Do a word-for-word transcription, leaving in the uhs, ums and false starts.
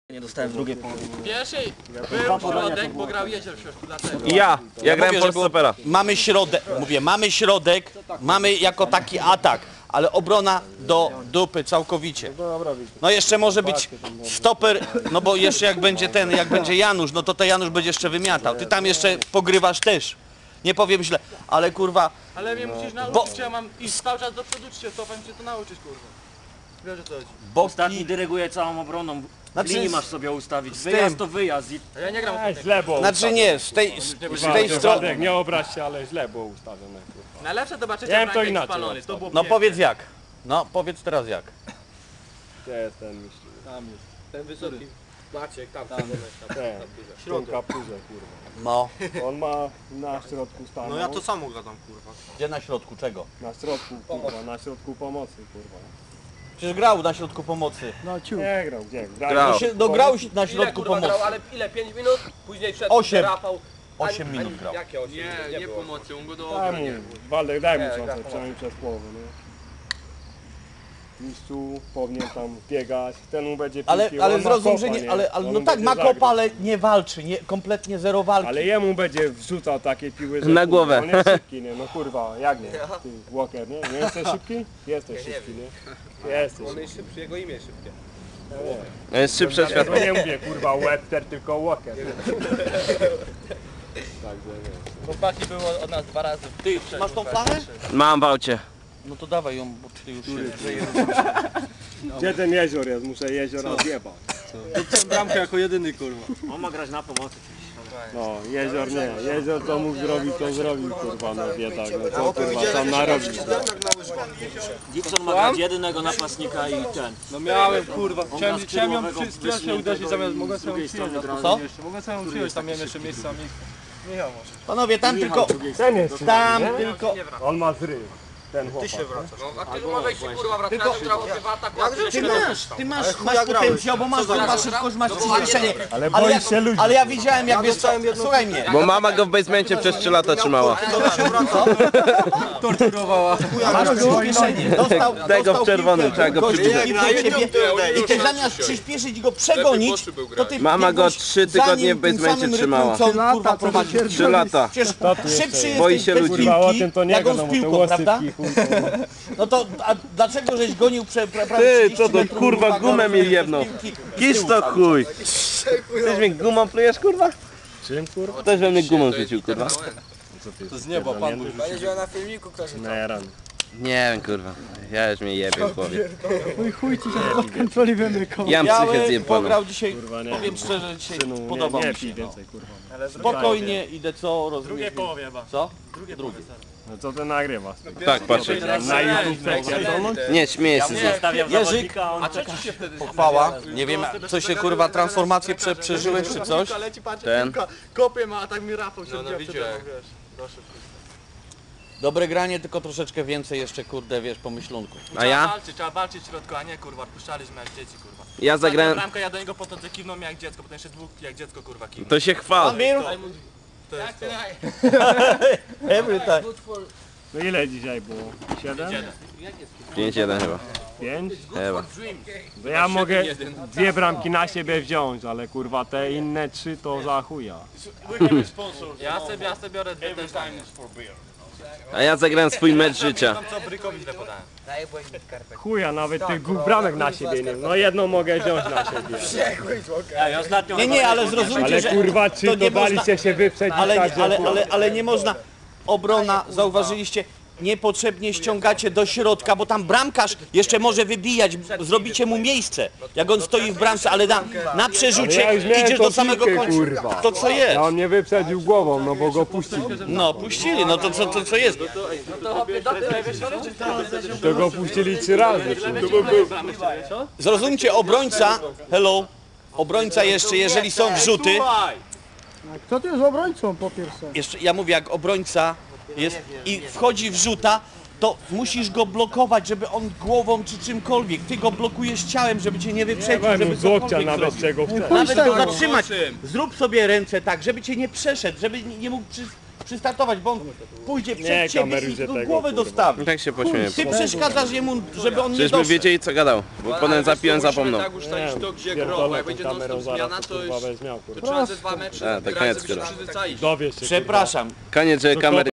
Nie dostałem w drugiej połowie. Pierwszy był środek, bo grał Jezior w środku, dlatego. I ja, ja grałem mówię, że Polsce Opera. Mamy środek, mówię, mamy środek, mamy jako taki atak, ale obrona do dupy całkowicie. No jeszcze może być stoper, no bo jeszcze jak będzie ten, jak będzie Janusz, no to ten Janusz będzie jeszcze wymiatał. Ty tam jeszcze pogrywasz też. Nie powiem źle, ale kurwa... Ale mnie musisz nauczyć, Bo- czy ja mam iść cały czas do przodu, czy się cofam, czy to nauczyć, kurwa. Wiesz, że to chodzi. Ostatni Boki... dyryguje całą obroną. Znaczy, Linii masz sobie ustawić. z Wyjazd tym- to wyjazd. I A ja nie gram w Ej, tym. źle było Znaczy nie, z tej, z, z tej strony... Waldek, nie obraź się, ale źle było ustawione. kurwa. Najlepsze to baczycie Ja bym to Frank inaczej spalony, to odstawił. było No piękne. powiedz jak. No powiedz teraz jak. Gdzie jest ten mistrz? Ten wysoki. Maciek, tam, tam, Ten, w tym kapturze, kurwa. No. On ma na środku stanął. No ja to samo gadam, kurwa. Gdzie na środku czego? Na środku, kurwa, na środku pomocy, kurwa. Przecież grał na środku pomocy. Nie grał, gdzie? Grał. Grał. No, się, no grał na Ile środku kurwa pomocy. grał, ale ile? pięć minut? Później wszedł Osiem. Rafał. osiem Ani- minut ani- grał. Jakie osiem? Nie, nie było. pomocy, on go do Daj mu, Waldek, daj mu Nie, szansę, gra przynajmniej przez połowę, nie? Mistrzu powinien tam biegać, ten mu będzie Ale, piłki, ale on ma zrozum, kopa, że nie, ale, ale On no mu tak będzie ma zagrał. kopa, ale nie walczy, nie, kompletnie zero walki. Ale jemu będzie wrzucał takie piły, że Na kurwa, głowę. on jest szybki, nie? No kurwa, jak nie? Ty, Walker, nie? Nie jesteś szybki? Jesteś szybki, nie? Jesteś. On jest szybszy, jego imię jest szybkie. To jest szybsze od światła. Ja nie mówię kurwa Webster, tylko Walker. Chłopaki było od nas dwa razy. Ty masz tą flanę? Mam w aucie. No to dawaj ją, bo ty już się grzeje. Gdzie ten jezior jest? Muszę jeziora zjebać. Bramkę jako jedyny, kurwa. on ma grać na pomocy. No, jezior nie. Jezior to mógł zrobić, to zrobił kurwa, no biedak. No co kurwa tam narobił. Dixon ma grać jedynego napastnika i ten. No miałem, kurwa. On Chciałem, gra chciałem ją skrzydłowego przy strasznie wysuniętego uderzyć, zamiast i mogłem z sobie drugiej ją przyjąć. strony na Co? jeszcze. Mogłem sobie ją przyjąć, tam miałem jeszcze miejsca. Michał może. Panowie, tam tylko, Ten jest tam nie? tylko, On ma zryw. Ten chłopak. No, a ty możesz się kurwa wracać, która odbywa ataku, a ty ty masz, ty masz, masz potencjał, bo masz kurwa szybkość, masz przyspieszenie. Ale Ale ja, boisz się ludzi. ale ja widziałem jak wiesz, słuchaj mnie. Bo mama go w basemencie przez trzy lata trzymała. Masz przyspieszenie, dostał, Tego dostał w czerwonym, piłkę, trzeba go gościu przybić. piłkę do ciebie i ty zamiast przyspieszyć i go przegonić, to ty Mama go biegłeś trzy za tygodnie nim w tym basemencie samym trzymała. rytmem, co on, kurwa, prowadzi. Trzy lata. Przecież szybszy Boi jesteś się bez ludzi. Kurwa, o piłki, tym to nie jak on gadam, z bo to piłką, prawda? łosypki chuj. No to a dlaczego żeś gonił prze, prze, prawie Ty, trzydzieści co to, metrów, kurwa, gumę mi bez jebnął. piłki? Kisz to chuj. Też mnie gumą plujesz, kurwa? Czym kurwa? Też we mnie gumą rzucił, kurwa. To z nieba pan mówi. Będzie na filmiku ktoś. Nie ran. Nie wiem, kurwa. Ja już mnie jebie w głowie. wymykał. Ja mam psychę Biały zjebaną. pograł dzisiaj, Kurwa nie. powiem szczerze, dzisiaj Synu, nie, podobał nie mi pij się. No. więcej kurwa. Spokojnie idę co rozumiesz. Drugiej połowie chyba. Co? Drugie. No co ty nagrywasz? Tak, patrzę. Na YouTube pierdolnąć? Nie, śmieję się. z- Zostawiam Jerzyk, zawodnika, a on A co ci się wtedy Pochwała. Nie wiem, co się kurwa transformację prze, przeżyłeś czy coś. leci, patrzę, Ten. piłka, kopie ma, a tak mi Rafał się No, no, wbija widziałem. przed wiesz. Proszę. Dobre granie, tylko troszeczkę więcej jeszcze kurde wiesz pomyślunku. A ja? Trzeba walczyć, trzeba walczyć w środku, a nie kurwa, odpuszczaliśmy jak dzieci kurwa. Ja zagrałem... Bramkę, ja do niego po to że kiwnął mnie jak dziecko, potem jeszcze dwóch jak dziecko kurwa kiwnął. To się chwal. To jest to. Every time. No ile dzisiaj było? Siedem? pięć jeden chyba. Pięć? Chyba. To ja mogę dwie bramki na siebie wziąć, ale kurwa te inne trzy to za chuja. Ja sobie, ja sobie biorę dwie też tam. A ja zagrałem swój mecz życia. Tam co Brykowi źle podałem. Chuja, nawet tych dwóch bramek na siebie nie. No jedną mogę wziąć na siebie. Ej, ostatnio Nie, nie, ale zrozumcie, Ale że kurwa to czy nie to daliście się wyprzedzić ale, tak, że ale, ale, ale nie można. Obrona, zauważyliście, niepotrzebnie ściągacie do środka, bo tam bramkarz jeszcze może wybijać, zrobicie mu miejsce, jak on stoi w bramce, ale na, na przerzucie Ale ja już miałem idziesz tą do samego piłkę, końca. kurwa. To co jest? Ja on mnie wyprzedził głową, no bo go puścili. No puścili, no to co to, co jest? To go puścili trzy razy. Zrozumcie, obrońca, hello, obrońca jeszcze, jeżeli są wrzuty, Kto tu jest obrońcą po pierwsze? jeszcze ja mówię, jak obrońca jest i wchodzi wrzuta, to musisz go blokować, żeby on głową czy czymkolwiek. Ty go blokujesz ciałem, żeby cię nie wyprzedził, Dawaj mu żeby z łokcia cokolwiek nawet zrobił. czego chce. Nawet go tego. zatrzymać. Zrób sobie ręce tak, żeby cię nie przeszedł, żeby nie, nie mógł przy, przystartować, bo on pójdzie przed Nie ciebie kameruj i się tu tego, głowę kurwa. dostawi. Tak się pośmieję. Ty przeszkadzasz jemu, żeby on nie Przecież my doszedł. wiedzieli co gadał, bo potem zapiłem, zapomniał. Tak ustalić to, gdzie gro, bo Pierdolę jak tą będzie non kamerą stop zmiana, zaraz, to to już kurwa weź miał, to kurwa. trzeba ze dwa mecze A, to grać, koniec żeby się chyba. przyzwyczaić. Dowiesz się, kurwa. Przepraszam. Koniec, że kamery